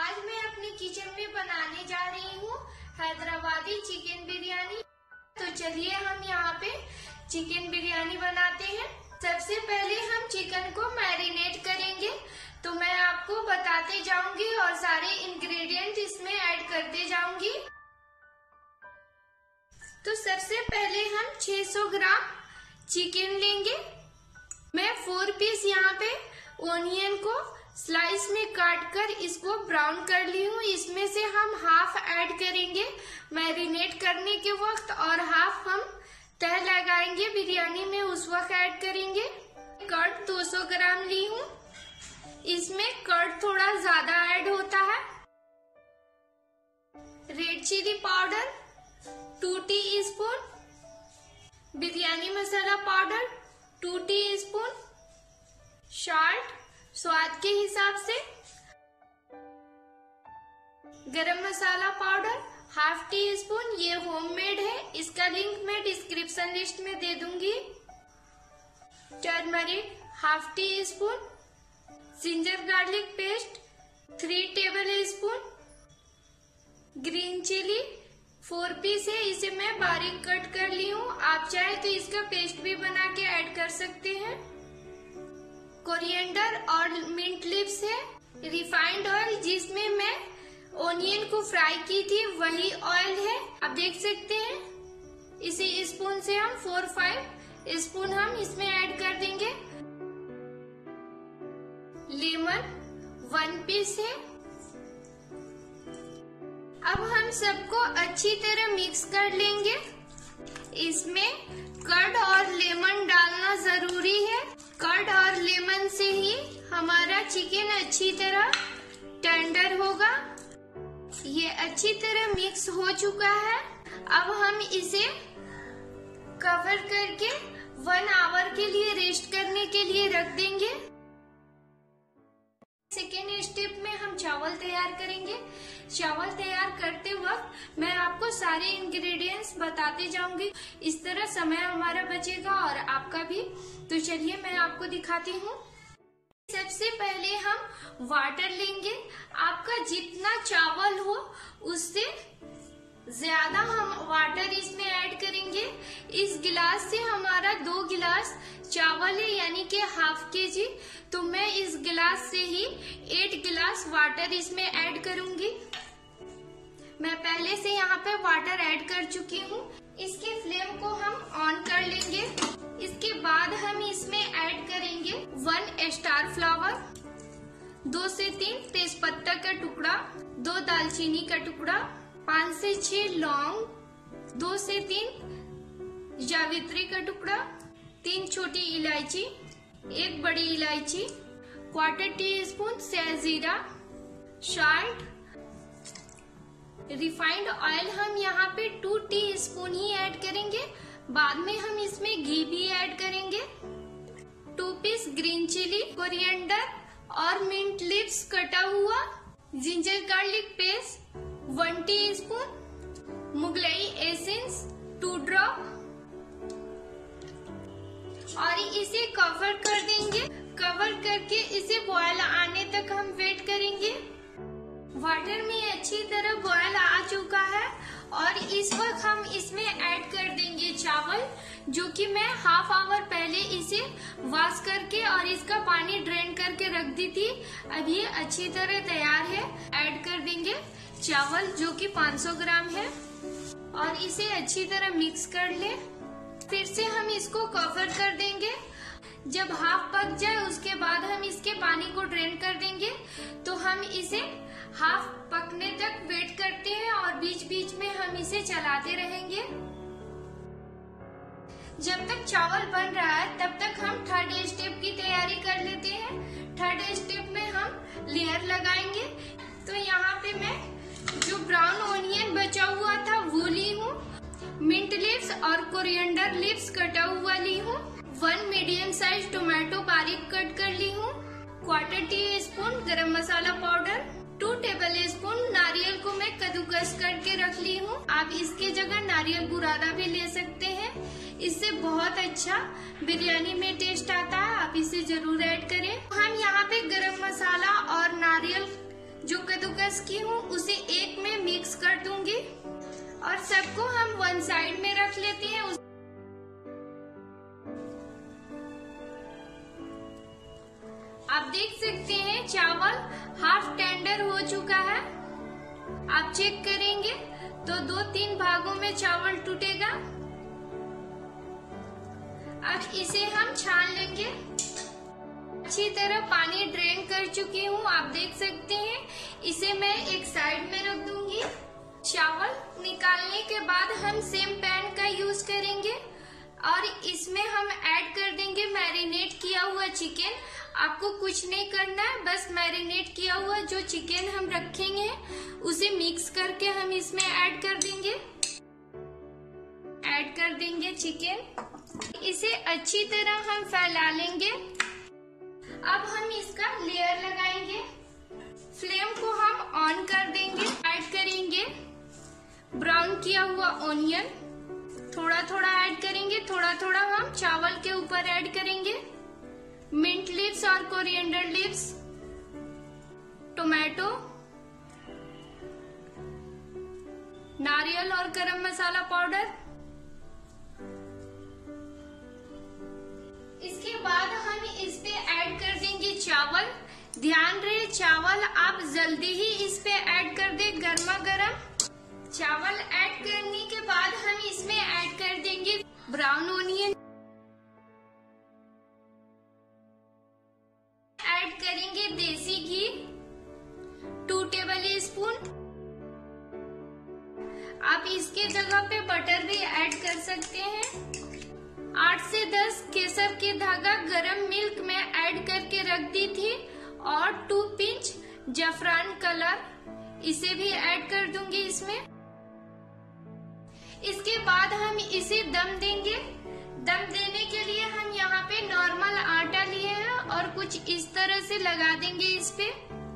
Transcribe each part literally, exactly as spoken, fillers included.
आज मैं अपनी किचन में बनाने जा रही हूँ हैदराबादी चिकन बिरयानी। तो चलिए हम यहाँ पे चिकन बिरयानी बनाते हैं। सबसे पहले हम चिकन को मैरिनेट करेंगे, तो मैं आपको बताते जाऊंगी और सारे इंग्रेडिएंट इसमें ऐड करते जाऊंगी। तो सबसे पहले हम छह सौ ग्राम चिकन लेंगे। मैं फोर पीस यहाँ पे ओनियन को स्लाइस में काट कर इसको ब्राउन कर ली हूँ। इसमें से हम हाफ ऐड करेंगे मैरिनेट करने के वक्त और हाफ हम तह लगाएंगे बिरयानी में, उस वक्त ऐड करेंगे। कर्ड दो सौ ग्राम ली हूँ, इसमें कर्ड थोड़ा ज्यादा ऐड होता है। Red chilli powder two teaspoon, biryani masala powder two teaspoon, salt स्वाद के हिसाब से, garam masala powder half teaspoon, ये होममेड है, इसका लिंक मैं डिस्क्रिप्शन लिस्ट में दे दूंगी। Turmeric half teaspoon, ginger garlic paste three tablespoon, green chilli four piece है, इसे मैं बारीक कट कर ली हूँ। आप चाहे तो इसका पेस्ट भी बना के ऐड कर सकते हैं। कोरिएंडर और मिंट लिव्स है। रिफाइंड ऑयल जिसमें मैं ओनियन को फ्राई की थी वही ऑयल है, आप देख सकते हैं। इसी स्पून से हम फोर फाइव स्पून हम इसमें ऐड कर देंगे। लेमन वन पीस है। अब हम सबको अच्छी तरह मिक्स कर लेंगे। इसमें कर्ड और लेमन डालना जरूरी है। कर्ड और लेमन से ही हमारा चिकन अच्छी तरह टेंडर होगा। ये अच्छी तरह मिक्स हो चुका है। अब हम इसे कवर करके वन आवर के लिए रेस्ट करने के लिए रख देंगे। सेकेंड स्टेप में हम चावल तैयार करेंगे। चावल तैयार करते वक्त मैं आपको सारे इंग्रेडिएंट्स बताते जाऊंगी, इस तरह समय हमारा बचेगा और आपका भी। तो चलिए मैं आपको दिखाती हूँ। सबसे पहले हम वाटर लेंगे। आपका जितना चावल हो उससे ज्यादा हम वाटर इसमें ऐड करेंगे। इस गिलास से हमारा दो गिलास चावल है, यानी कि हाफ के जी, तो मैं इस गिलास से ही एट गिलास वाटर इसमें ऐड करूंगी। मैं पहले से यहाँ पे वाटर ऐड कर चुकी हूँ। इसके फ्लेम को हम ऑन कर लेंगे। इसके बाद हम इसमें ऐड करेंगे वन स्टार फ्लावर, दो से तीन तेजपत्ता का टुकड़ा, दो दालचीनी का टुकड़ा, पाँच से छह लौंग, दो से तीन जावित्री का टुकड़ा, तीन छोटी इलायची, एक बड़ी इलायची, क्वार्टर टी स्पून सहजीरा, सॉल्ट, रिफाइंड ऑयल हम यहाँ पे टू टी स्पून ही ऐड करेंगे। बाद में हम इसमें घी भी ऐड करेंगे। Two piece green chilli, coriander और मिंट लिव्स कटा हुआ, ginger garlic paste one teaspoon, Mughlai essence two drop, और इसे कवर कर देंगे। कवर करके इसे बॉयल आने तक हम वेट करेंगे। वाटर में अच्छी तरह बॉयल आ चुका है और इस वक्त हम इसमें ऐड कर देंगे चावल, जो कि मैं हाफ आवर पहले इसे वॉश करके और इसका पानी ड्रेन करके रख दी थी। अब ये अच्छी तरह तैयार है। ऐड कर देंगे चावल जो कि पाँच सौ ग्राम है और इसे अच्छी तरह मिक्स कर ले। फिर से हम इसको कवर कर देंगे। जब हाफ पक जाए उसके बाद हम इसके पानी को ड्रेन कर देंगे। तो हम इसे हाफ पकने तक वेट करते हैं और बीच बीच में हम इसे चलाते रहेंगे। जब तक चावल बन रहा है तब तक हम थर्ड स्टेप की तैयारी कर लेते हैं। थर्ड स्टेप में हम लेयर लगाएंगे। तो यहाँ पे मैं जो ब्राउन ओनियन बचा हुआ था वो ली हूँ, मिंट लिव्स और कोरिएंडर लिव्स कटा हुआ ली हूँ, वन मीडियम साइज टोमेटो बारीक कट कर ली हूँ, quarter teaspoon garam masala powder, two tablespoon नारियल को मैं कद्दूकस करके रख ली हूँ। आप इसके जगह नारियल बुरादा भी ले सकते हैं, इससे बहुत अच्छा बिरयानी में टेस्ट आता है। आप इसे जरूर ऐड करें। हम यहाँ पे गरम मसाला और नारियल जो कद्दूकस रस की हूँ उसे एक में मिक्स कर दूंगी और सबको हम वन साइड में रख लेते हैं। आप देख सकते हैं चावल हाफ टेंडर हो चुका है। आप चेक करेंगे तो दो तीन भागों में चावल टूटेगा। अब इसे हम छान लेंगे। अच्छी तरह पानी ड्रेन कर चुकी हूँ, आप देख सकते हैं। इसे मैं एक साइड में रख दूंगी। चावल निकालने के बाद हम सेम पैन का यूज करेंगे और इसमें हम ऐड कर देंगे मैरिनेट किया हुआ चिकन। आपको कुछ नहीं करना है, बस मैरिनेट किया हुआ जो चिकन हम रखेंगे उसे मिक्स करके हम इसमें ऐड कर देंगे। ऐड कर देंगे चिकन। इसे अच्छी तरह हम फैला लेंगे। अब हम इसका लेयर लगाएंगे। फ्लेम को हम ऑन कर देंगे। ऐड करेंगे ब्राउन किया हुआ ऑनियन, थोड़ा थोड़ा ऐड करेंगे। थोड़ा थोड़ा हम चावल के ऊपर ऐड करेंगे। मिंट लीव्स और कोरिएंडर लीव्स, टोमेटो, नारियल और गरम मसाला पाउडर। इसके बाद हम इस पे ऐड कर देंगे चावल। ध्यान रहे चावल आप जल्दी ही इस पे ऐड कर दे गर्मा गर्म। चावल ऐड करने के बाद हम इसमें ऐड कर देंगे ब्राउन ऑनियन। ऐड करेंगे देसी घी टू टेबल स्पून। आप इसके जगह पे बटर भी ऐड कर सकते हैं। आठ से दस केसर के धागा गरम मिल्क में ऐड करके रख दी थी और टू पिंच जफरान कलर, इसे भी ऐड कर दूंगी इसमें। इसके बाद हम इसे दम देंगे। दम देने के लिए हम यहाँ पे नॉर्मल आटा लिए हैं और कुछ इस तरह से लगा देंगे इस पे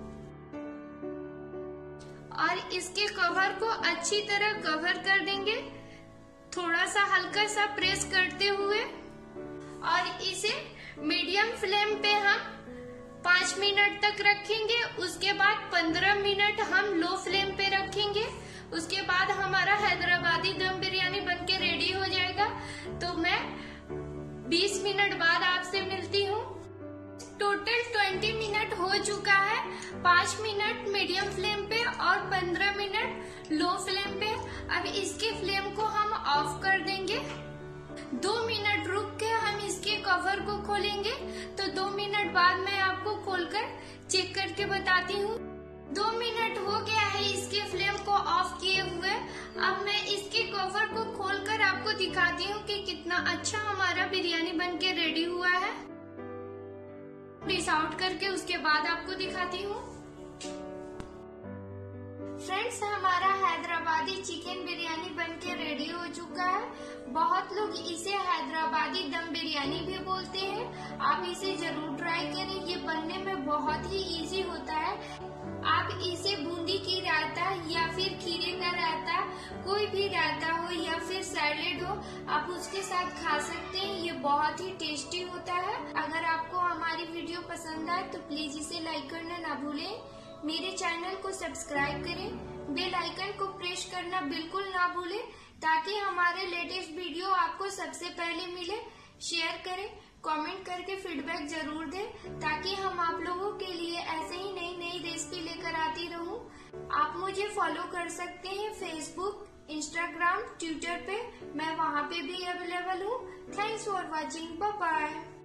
और इसके कवर को अच्छी तरह कवर कर देंगे, थोड़ा सा हल्का सा प्रेस करते हुए। और इसे मीडियम फ्लेम पे हम पाँच मिनट तक रखेंगे। उसके बाद पंद्रह मिनट हम लो फ्लेम पे रखेंगे। उसके बाद हमारा हैदराबादी दम बिरयानी बनके रेडी हो जाएगा। तो मैं बीस मिनट बाद आपसे मिलती हूँ। टोटल बीस मिनट हो चुका है। पाँच मिनट मीडियम फ्लेम पे और पंद्रह मिनट लो फ्लेम पे। अब इसके फ्लेम को हम ऑफ कर देंगे। दो मिनट रुक के हम इसके कवर को खोलेंगे। तो दो मिनट बाद मैं आपको खोलकर चेक करके बताती हूँ। दो मिनट हो गया है इसके फ्लेम को ऑफ किए हुए। अब मैं इसके कवर को खोलकर आपको दिखाती हूँ कि कितना अच्छा हमारा बिरयानी बनके रेडी हुआ है। डिश आउट करके उसके बाद आपको दिखाती हूँ। फ्रेंड्स, हमारा हैदराबादी चिकन बिरयानी बनके रेडी हो चुका है। बहुत लोग इसे हैदराबादी दम बिरयानी भी बोलते हैं। आप इसे जरूर ट्राई करें, ये बनने में बहुत ही इजी होता है। आप इसे बूंदी की रायता या फिर खीरे का रायता, कोई भी रायता हो या फिर सैलेड हो, आप उसके साथ खा सकते हैं। ये बहुत ही टेस्टी होता है। अगर आपको हमारी वीडियो पसंद आए तो प्लीज इसे लाइक करना ना भूलें। मेरे चैनल को सब्सक्राइब करें, बेल आइकन को प्रेस करना बिल्कुल ना भूलें ताकि हमारे लेटेस्ट वीडियो आपको सबसे पहले मिले। शेयर करें, कमेंट करके फीडबैक जरूर दें ताकि हम आप लोगों के लिए ऐसे ही नई नई रेसिपी लेकर आती रहूं। आप मुझे फॉलो कर सकते हैं फेसबुक, इंस्टाग्राम, ट्विटर पे। मैं वहां पे भी अवेलेबल हूँ। Thanks for watching. Bye bye.